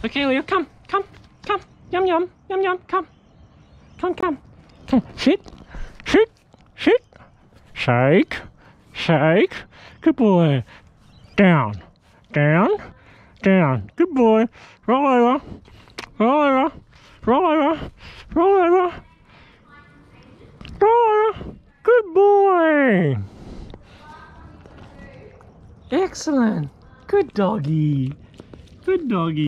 Okay, Leo, come. Yum, yum, yum, yum, come. Come. Sit. Shake. Good boy. Down. Good boy. Roll over. Good boy. Excellent. Good doggy.